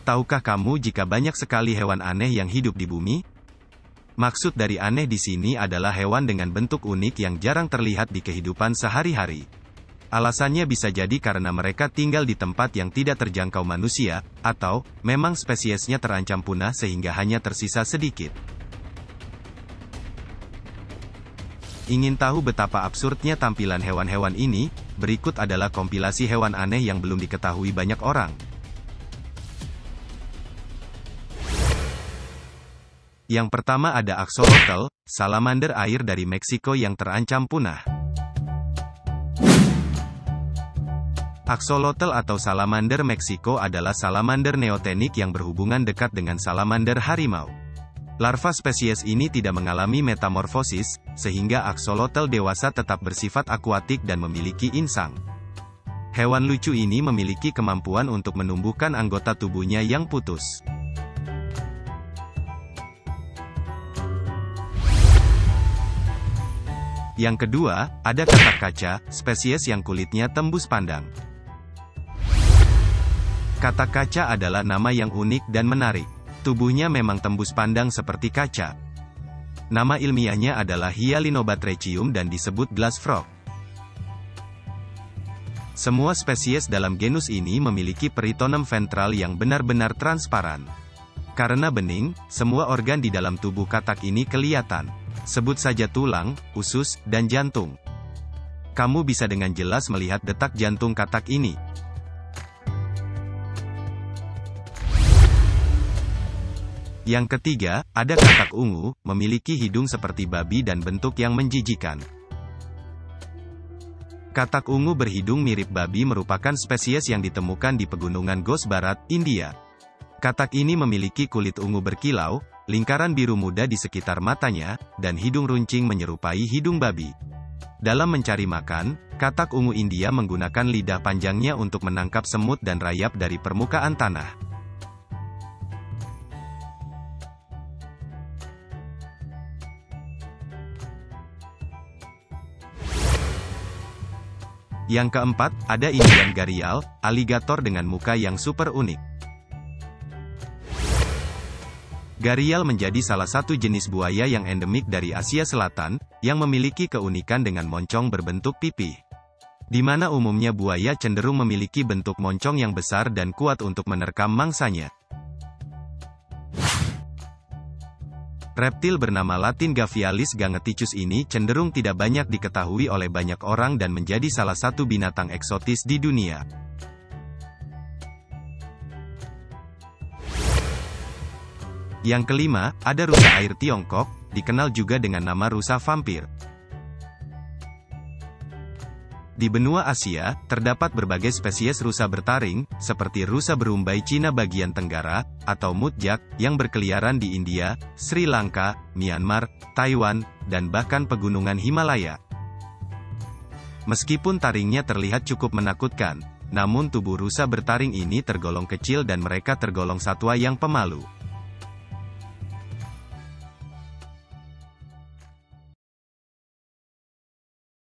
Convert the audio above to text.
Tahukah kamu jika banyak sekali hewan aneh yang hidup di bumi? Maksud dari aneh di sini adalah hewan dengan bentuk unik yang jarang terlihat di kehidupan sehari-hari. Alasannya bisa jadi karena mereka tinggal di tempat yang tidak terjangkau manusia, atau memang spesiesnya terancam punah sehingga hanya tersisa sedikit. Ingin tahu betapa absurdnya tampilan hewan-hewan ini? Berikut adalah kompilasi hewan aneh yang belum diketahui banyak orang. Yang pertama ada axolotl, salamander air dari Meksiko yang terancam punah. Axolotl atau salamander Meksiko adalah salamander neotenik yang berhubungan dekat dengan salamander harimau. Larva spesies ini tidak mengalami metamorfosis, sehingga axolotl dewasa tetap bersifat akuatik dan memiliki insang. Hewan lucu ini memiliki kemampuan untuk menumbuhkan anggota tubuhnya yang putus. Yang kedua, ada katak kaca, spesies yang kulitnya tembus pandang. Katak kaca adalah nama yang unik dan menarik. Tubuhnya memang tembus pandang seperti kaca. Nama ilmiahnya adalah Hyalinobatrachium dan disebut glass frog. Semua spesies dalam genus ini memiliki peritoneum ventral yang benar-benar transparan. Karena bening, semua organ di dalam tubuh katak ini kelihatan. Sebut saja tulang, usus, dan jantung. Kamu bisa dengan jelas melihat detak jantung katak ini. Yang ketiga, ada katak ungu, memiliki hidung seperti babi dan bentuk yang menjijikan. Katak ungu berhidung mirip babi merupakan spesies yang ditemukan di pegunungan Gos Barat, India. Katak ini memiliki kulit ungu berkilau, lingkaran biru muda di sekitar matanya, dan hidung runcing menyerupai hidung babi. Dalam mencari makan, katak ungu India menggunakan lidah panjangnya untuk menangkap semut dan rayap dari permukaan tanah. Yang keempat, ada Indian gharial, aligator dengan muka yang super unik. Gharial menjadi salah satu jenis buaya yang endemik dari Asia Selatan, yang memiliki keunikan dengan moncong berbentuk pipih. Di mana umumnya buaya cenderung memiliki bentuk moncong yang besar dan kuat untuk menerkam mangsanya. Reptil bernama Latin Gavialis gangeticus ini cenderung tidak banyak diketahui oleh banyak orang dan menjadi salah satu binatang eksotis di dunia. Yang kelima, ada rusa air Tiongkok, dikenal juga dengan nama rusa vampir. Di benua Asia, terdapat berbagai spesies rusa bertaring, seperti rusa berumbai Cina bagian tenggara, atau mudjak, yang berkeliaran di India, Sri Lanka, Myanmar, Taiwan, dan bahkan pegunungan Himalaya. Meskipun taringnya terlihat cukup menakutkan, namun tubuh rusa bertaring ini tergolong kecil dan mereka tergolong satwa yang pemalu.